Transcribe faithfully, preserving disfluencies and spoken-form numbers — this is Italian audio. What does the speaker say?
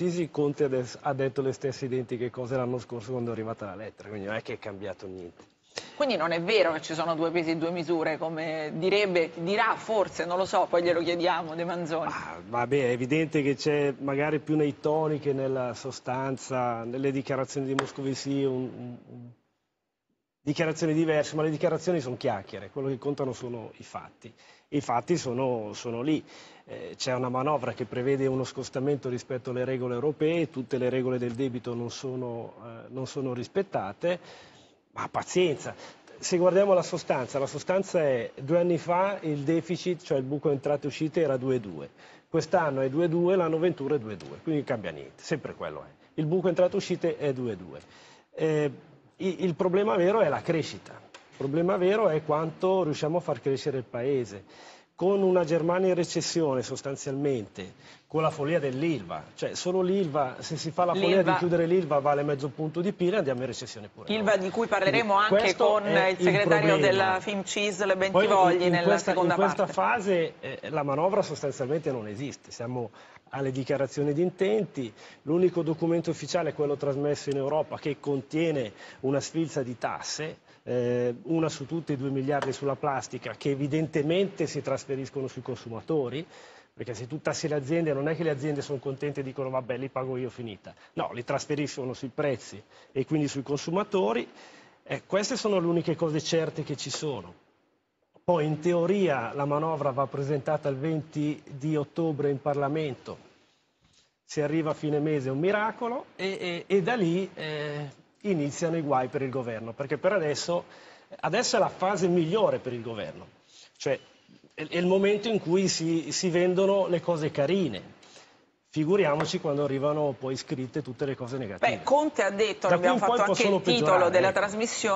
precisi, Conte adesso ha detto le stesse identiche cose l'anno scorso quando è arrivata la lettera, quindi non è che è cambiato niente. Quindi non è vero che ci sono due pesi e due misure, come direbbe, dirà forse, non lo so, poi glielo chiediamo De Manzoni. Ah, vabbè, è evidente che c'è magari più nei toni che nella sostanza, nelle dichiarazioni di Moscovici, un, un, un, dichiarazioni diverse, ma le dichiarazioni sono chiacchiere, quello che contano sono i fatti. I fatti sono, sono lì. Eh, c'è una manovra che prevede uno scostamento rispetto alle regole europee, tutte le regole del debito non sono, eh, non sono rispettate, ma pazienza. Se guardiamo la sostanza, la sostanza è due anni fa il deficit, cioè il buco entrate e uscite, era due virgola due. Quest'anno è due virgola due, l'anno venturo è due virgola due, quindi non cambia niente, sempre quello è. Il buco entrate e uscite è due virgola due. Eh, il problema vero è la crescita, il problema vero è quanto riusciamo a far crescere il paese. Con una Germania in recessione sostanzialmente, con la follia dell'Ilva, cioè solo l'Ilva, se si fa la follia di chiudere l'Ilva vale mezzo punto di P I L e andiamo in recessione pure. L'Ilva di cui parleremo Quindi, anche con il segretario il della FIMCISL Poi Bentivogli in nella questa, seconda in questa parte. fase eh, la manovra sostanzialmente non esiste, siamo alle dichiarazioni di intenti, l'unico documento ufficiale è quello trasmesso in Europa che contiene una sfilza di tasse, eh, una su tutte, due miliardi sulla plastica, che evidentemente si trasferiscono sui consumatori, perché se tu tassi le aziende non è che le aziende sono contente e dicono vabbè li pago io finita, no, li trasferiscono sui prezzi e quindi sui consumatori. Eh, queste sono le uniche cose certe che ci sono. Poi in teoria la manovra va presentata il venti di ottobre in Parlamento, se arriva a fine mese è un miracolo e, e, e da lì eh, iniziano i guai per il governo, perché per adesso, adesso è la fase migliore per il governo, cioè è, è il momento in cui si, si vendono le cose carine. Figuriamoci quando arrivano poi scritte tutte le cose negative. Beh, Conte ha detto, Da abbiamo qui in fatto poi anche il possono titolo peggiorare, della ecco. trasmissione,